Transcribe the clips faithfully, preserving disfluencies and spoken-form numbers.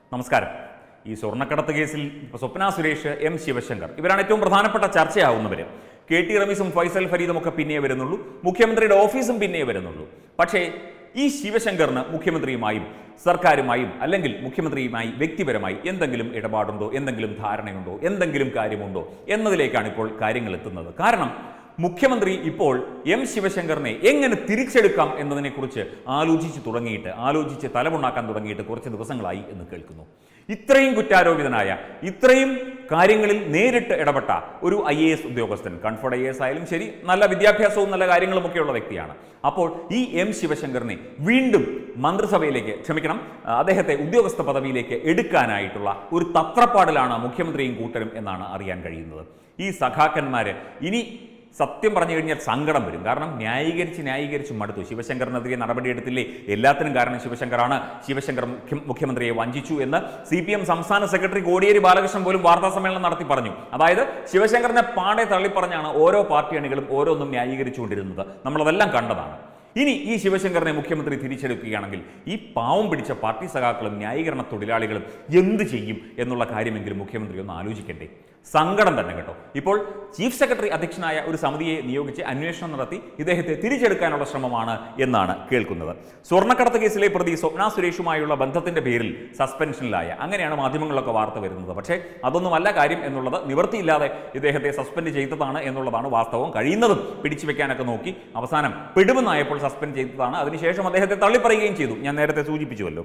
നമസ്കാരം. ഈ സ്വർണ്ണക്കടത്ത് കേസിൽ സ്വപ്ന സുരേഷ്, എം ശിവശങ്കർ ഇവരാണ് ഏറ്റവും പ്രധാനപ്പെട്ട ചർച്ചയാവുന്നവർ. കെ ടി റമീസും ഫൈസൽ ഫരീദും ഒക്കെ പിന്നേ വരുന്നുള്ളൂ, മുഖ്യമന്ത്രിയുടെ ഓഫീസും പിന്നേ വരുന്നുള്ളൂ. പക്ഷേ ഈ ശിവശങ്കറിന് മുഖ്യമന്ത്രിയുമായും സർക്കാരുമായും അല്ലെങ്കിൽ മുഖ്യമന്ത്രിയുമായി വ്യക്തിപരമായി എന്തെങ്കിലും ഇടപാടുണ്ടോ, എന്തെങ്കിലും ധാരണയുണ്ടോ, എന്തെങ്കിലും കാര്യമുണ്ടോ എന്നതിലേക്കാണ് ഇപ്പോൾ കാര്യങ്ങൾ എത്തുന്നത്. കാരണം മുഖ്യമന്ത്രി ഇപ്പോൾ എം ശിവശങ്കറിനെ എങ്ങനെ തിരിച്ചെടുക്കാം എന്നതിനെക്കുറിച്ച് ആലോചിച്ച് തുടങ്ങിയിട്ട് ആലോചിച്ച് തലമുണ്ടാക്കാൻ തുടങ്ങിയിട്ട് കുറച്ച് ദിവസങ്ങളായി എന്ന് കേൾക്കുന്നു. ഇത്രയും കുറ്റാരോപിതനായ, ഇത്രയും കാര്യങ്ങളിൽ നേരിട്ട് ഇടപെട്ട ഒരു ഐ എ എസ് ഉദ്യോഗസ്ഥൻ, കൺഫർഡ് ഐ എ എസ് ആയാലും ശരി, നല്ല വിദ്യാഭ്യാസവും നല്ല കാര്യങ്ങളുമൊക്കെയുള്ള വ്യക്തിയാണ്. അപ്പോൾ ഈ എം ശിവശങ്കറിനെ വീണ്ടും മന്ത്രിസഭയിലേക്ക്, ക്ഷമിക്കണം, അദ്ദേഹത്തെ ഉദ്യോഗസ്ഥ പദവിയിലേക്ക് എടുക്കാനായിട്ടുള്ള ഒരു തത്രപ്പാടിലാണ് മുഖ്യമന്ത്രിയും കൂട്ടരും എന്നാണ് അറിയാൻ കഴിയുന്നത്. ഈ സഖാക്കന്മാര് ഇനി സത്യം പറഞ്ഞു കഴിഞ്ഞാൽ സങ്കടം വരും. കാരണം ന്യായീകരിച്ച് ന്യായീകരിച്ച് മടുത്തു. ശിവശങ്കറിനെതിരെ നടപടിയെടുത്തില്ലേ, എല്ലാത്തിനും കാരണം ശിവശങ്കറാണ്, ശിവശങ്കർ മുഖ്യ മുഖ്യമന്ത്രിയെ വഞ്ചിച്ചു എന്ന് സി പി എം സംസ്ഥാന സെക്രട്ടറി കോടിയേരി ബാലകൃഷ്ണൻ പോലും വാർത്താ സമ്മേളനം നടത്തി പറഞ്ഞു. അതായത് ശിവശങ്കറിനെ പാടെ തള്ളിപ്പറഞ്ഞാണ് ഓരോ പാർട്ടി അണികളും ഓരോന്നും ന്യായീകരിച്ചുകൊണ്ടിരുന്നത്. നമ്മളതെല്ലാം കണ്ടതാണ്. ഇനി ഈ ശിവശങ്കറിനെ മുഖ്യമന്ത്രി തിരിച്ചെടുക്കുകയാണെങ്കിൽ ഈ പാവം പിടിച്ച പാർട്ടി സഖാക്കളും ന്യായീകരണ തൊഴിലാളികളും എന്ത് ചെയ്യും എന്നുള്ള കാര്യമെങ്കിലും മുഖ്യമന്ത്രി ഒന്ന് ആലോചിക്കണ്ടേ? സങ്കടം തന്നെ കേട്ടോ. ഇപ്പോൾ ചീഫ് സെക്രട്ടറി അധ്യക്ഷനായ ഒരു സമിതിയെ നിയോഗിച്ച് അന്വേഷണം നടത്തി ഇദ്ദേഹത്തെ തിരിച്ചെടുക്കാനുള്ള ശ്രമമാണ് എന്നാണ് കേൾക്കുന്നത്. സ്വർണ്ണക്കടത്ത് കേസിലെ പ്രതി സ്വപ്ന സുരേഷുമായുള്ള ബന്ധത്തിന്റെ പേരിൽ സസ്പെൻഷനിലായ, അങ്ങനെയാണ് മാധ്യമങ്ങളിലൊക്കെ വാർത്ത വരുന്നത്. പക്ഷേ അതൊന്നുമല്ല കാര്യം എന്നുള്ളത്, നിവൃത്തിയില്ലാതെ ഇദ്ദേഹത്തെ സസ്പെൻഡ് ചെയ്തതാണ് എന്നുള്ളതാണ് വാസ്തവം. കഴിയുന്നതും പിടിച്ചു വെക്കാനൊക്കെ നോക്കി അവസാനം പിടിമെന്നായപ്പോൾ സസ്പെൻഡ് ചെയ്തതാണ്. അതിനുശേഷം അദ്ദേഹത്തെ തള്ളിപ്പറയുകയും ചെയ്തു. ഞാൻ നേരത്തെ സൂചിപ്പിച്ചുവല്ലോ.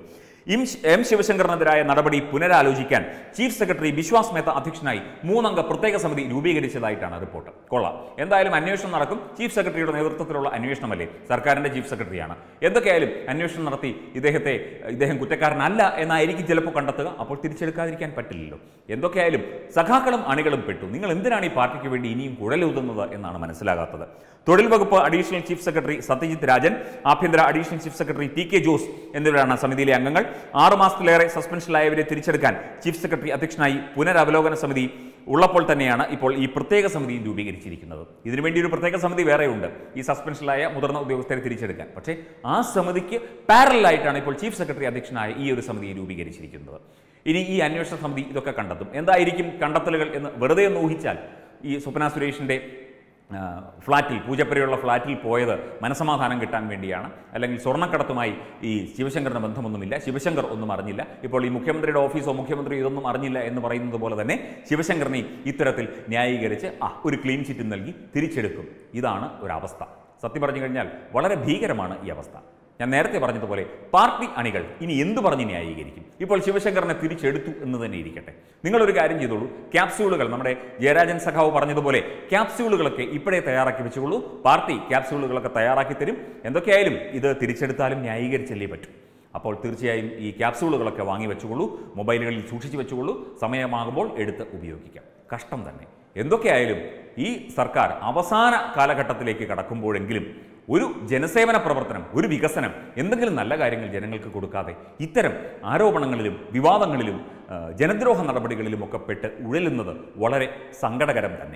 എം ശിവശങ്കറിനെതിരായ നടപടി പുനരാലോചിക്കാൻ ചീഫ് സെക്രട്ടറി ബിശ്വാസ് മേത്ത അധ്യക്ഷനായി മൂന്നംഗ പ്രത്യേക സമിതി രൂപീകരിച്ചതായിട്ടാണ് റിപ്പോർട്ട്. കൊള്ളാം. എന്തായാലും അന്വേഷണം നടക്കും. ചീഫ് സെക്രട്ടറിയുടെ നേതൃത്വത്തിലുള്ള അന്വേഷണമല്ലേ, സർക്കാരിന്റെ ചീഫ് സെക്രട്ടറിയാണ്. എന്തൊക്കെയായാലും അന്വേഷണം നടത്തി ഇദ്ദേഹത്തെ ഇദ്ദേഹം കുറ്റക്കാരനല്ല എന്നായിരിക്കും ചിലപ്പോൾ കണ്ടെത്തുക. അപ്പോൾ തിരിച്ചെടുക്കാതിരിക്കാൻ പറ്റില്ലല്ലോ. എന്തൊക്കെയായാലും സഖാക്കളും അണികളും പെട്ടു. നിങ്ങൾ എന്തിനാണ് ഈ പാർട്ടിക്ക് വേണ്ടി ഇനിയും കുഴലൂതുന്നത് എന്നാണ് മനസ്സിലാകാത്തത്. തൊഴിൽ വകുപ്പ് additional chief secretary Satyajit Rajan, ആഭ്യന്തര additional chief secretary T K Jose എന്നിവരാണ് സമിതിയിലെ അംഗങ്ങൾ. ആറു മാസത്തിലേറെ സസ്പെൻഷനിലായവരെ തിരിച്ചെടുക്കാൻ ചീഫ് സെക്രട്ടറി അധ്യക്ഷനായി പുനരവലോകന സമിതി ഉള്ളപ്പോൾ തന്നെയാണ് ഇപ്പോൾ ഈ പ്രത്യേക സമിതി രൂപീകരിച്ചിരിക്കുന്നത്. ഇതിനുവേണ്ടി ഒരു പ്രത്യേക സമിതി വേറെയുണ്ട്, ഈ സസ്പെൻഷനിലായ മുതിർന്ന ഉദ്യോഗസ്ഥരെ തിരിച്ചെടുക്കാൻ. പക്ഷേ ആ സമിതിക്ക് പാരലായിട്ടാണ് ഇപ്പോൾ ചീഫ് സെക്രട്ടറി അധ്യക്ഷനായ ഈ ഒരു സമിതി രൂപീകരിച്ചിരിക്കുന്നത്. ഇനി ഈ അന്വേഷണ സമിതി ഇതൊക്കെ കണ്ടെത്തും. എന്തായിരിക്കും കണ്ടെത്തലുകൾ എന്ന് വെറുതെ ഒന്ന് ഊഹിച്ചാൽ, ഈ സ്വപ്ന സുരേഷിൻ്റെ ഫ്ളാറ്റിൽ, പൂജപ്പുരയുള്ള ഫ്ളാറ്റിൽ പോയത് മനസമാധാനം കിട്ടാൻ വേണ്ടിയാണ്, അല്ലെങ്കിൽ സ്വർണ്ണക്കടത്തുമായി ഈ ശിവശങ്കറിന് ബന്ധമൊന്നുമില്ല, ശിവശങ്കർ ഒന്നും അറിഞ്ഞില്ല, ഇപ്പോൾ ഈ മുഖ്യമന്ത്രിയുടെ ഓഫീസോ മുഖ്യമന്ത്രി ഇതൊന്നും അറിഞ്ഞില്ല എന്ന് പറയുന്നത് പോലെ തന്നെ ശിവശങ്കറിനെ ഇത്തരത്തിൽ ന്യായീകരിച്ച് ആ ഒരു ക്ലീൻ ചിറ്റ് നൽകി തിരിച്ചെടുക്കും. ഇതാണ് ഒരവസ്ഥ. സത്യം പറഞ്ഞു കഴിഞ്ഞാൽ വളരെ ഭീകരമാണ് ഈ അവസ്ഥ. ഞാൻ നേരത്തെ പറഞ്ഞതുപോലെ പാർട്ടി അണികൾ ഇനി എന്തു പറഞ്ഞ് ന്യായീകരിക്കും? ഇപ്പോൾ ശിവശങ്കറിനെ തിരിച്ചെടുത്തു എന്ന് തന്നെ ഇരിക്കട്ടെ. നിങ്ങളൊരു കാര്യം ചെയ്തോളൂ, ക്യാപ്സ്യൂളുകൾ, നമ്മുടെ ജയരാജൻ സഖാവ് പറഞ്ഞതുപോലെ ക്യാപ്സ്യൂളുകളൊക്കെ ഇപ്പോഴേ തയ്യാറാക്കി വെച്ചുകൊള്ളൂ. പാർട്ടി ക്യാപ്സ്യൂളുകളൊക്കെ തയ്യാറാക്കി തരും. എന്തൊക്കെയായാലും ഇത് തിരിച്ചെടുത്താലും ന്യായീകരിച്ചല്ലേ പറ്റും. അപ്പോൾ തീർച്ചയായും ഈ ക്യാപ്സ്യൂളുകളൊക്കെ വാങ്ങി വെച്ചുകൊള്ളൂ, മൊബൈലുകളിൽ സൂക്ഷിച്ചു വെച്ചുകൊള്ളൂ. സമയമാകുമ്പോൾ എടുത്ത് ഉപയോഗിക്കാം. കഷ്ടം തന്നെ. എന്തൊക്കെയായാലും ഈ സർക്കാർ അവസാന കാലഘട്ടത്തിലേക്ക് കടക്കുമ്പോഴെങ്കിലും ഒരു ജനസേവന പ്രവർത്തനം, ഒരു വികസനം, എന്തെങ്കിലും നല്ല കാര്യങ്ങൾ ജനങ്ങൾക്ക് കൊടുക്കാതെ ഇത്തരം ആരോപണങ്ങളിലും വിവാദങ്ങളിലും ജനദ്രോഹ നടപടികളിലുമൊക്കെ പെട്ട് ഉഴലുന്നത് വളരെ സങ്കടകരം തന്നെ.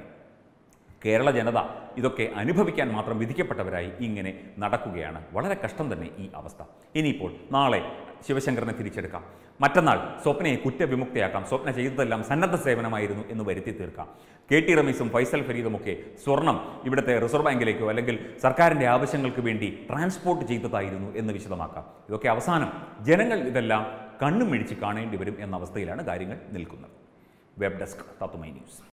കേരള ജനത ഇതൊക്കെ അനുഭവിക്കാൻ മാത്രം വിധിക്കപ്പെട്ടവരായി ഇങ്ങനെ നടക്കുകയാണ്. വളരെ കഷ്ടം തന്നെ ഈ അവസ്ഥ. ഇനിയിപ്പോൾ നാളെ ശിവശങ്കറിനെ തിരിച്ചെടുക്കാം, മറ്റന്നാൾ സ്വപ്നയെ കുറ്റവിമുക്തയാക്കാം, സ്വപ്ന ചെയ്തതെല്ലാം സന്നദ്ധ സേവനമായിരുന്നു എന്ന് വരുത്തി തീർക്കാം. കെ ടി റമീസും ഫൈസൽ ഫരീദുമൊക്കെ സ്വർണം ഇവിടുത്തെ റിസർവ് ബാങ്കിലേക്കോ അല്ലെങ്കിൽ സർക്കാരിൻ്റെ ആവശ്യങ്ങൾക്ക് വേണ്ടി ട്രാൻസ്പോർട്ട് ചെയ്തതായിരുന്നു എന്ന് വിശദമാക്കാം. ഇതൊക്കെ അവസാനം ജനങ്ങൾ ഇതെല്ലാം കണ്ണും മിഴിച്ച് കാണേണ്ടി വരും എന്ന അവസ്ഥയിലാണ് കാര്യങ്ങൾ നിൽക്കുന്നത്. Web desk Tatwamayi news.